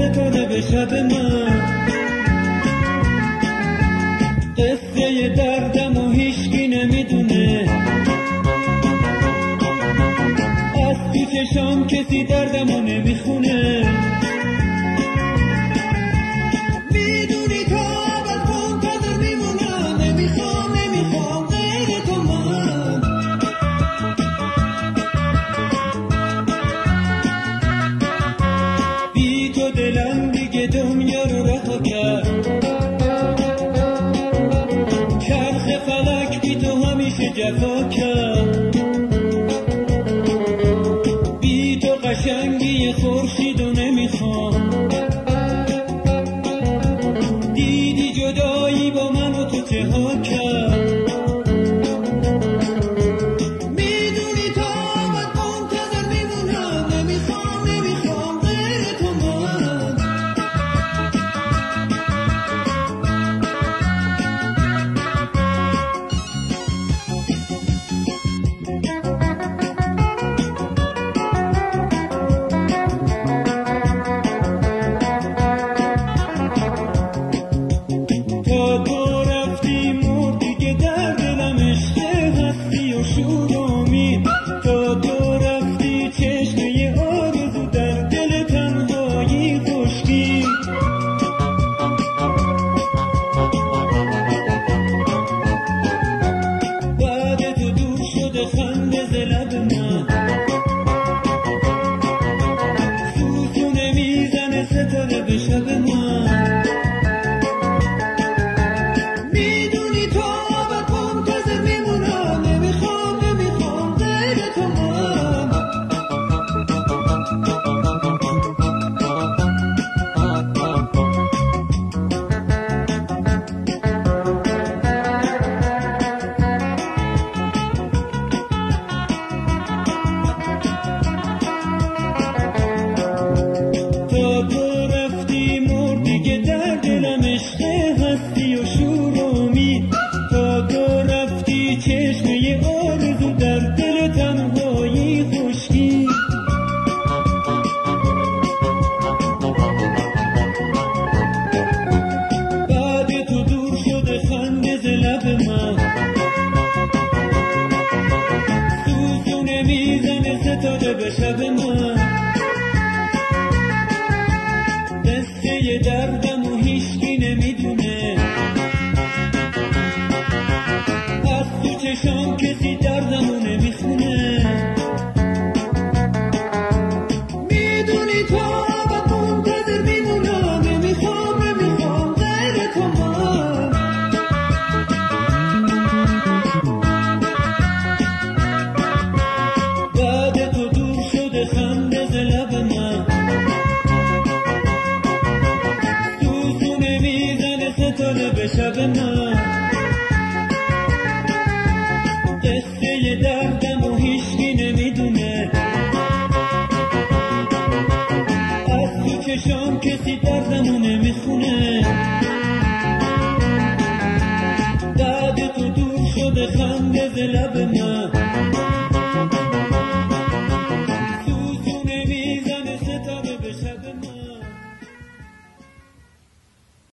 ستاره به شب من، قصه دردم و هیچکی نمیدونه، از تو چشام کسی دردم و نمیخونه. میدونی تا عبد منتظر میمونم، نمیخوام غیر تو من. بی تو دلم دیگه دنیا رو رها کرد، چرخ فلک بی تو همیشه جفا کرد. بی تو قشنگی خورشید رو نمیخوام، دیدی جدایی با من و تو چه ها کرد. میدونی تا عبد منتظر میمونم، نمیخوام غیر تو من. تا تو رفتی مردی که در دلم عشق هستی و شور و امید، تا تو رفتی چشمه آرزو در دل تنهایی خشکی. بعد تو دور شده خنده ز لب من، سوزونه میزنه ستاره به شب من. میدونی تا عبد منتظر میمونم، نمیخوام غیر تو من. تا تو رفتی مردی که در دلم عشق هستی و شور و امید، تا تو رفتی چشمه آرزو در دل تنهایی خشکی. بعد تو دور شده خنده ز لب من، سوزونه میزنه ستاره به شب من. قصه درد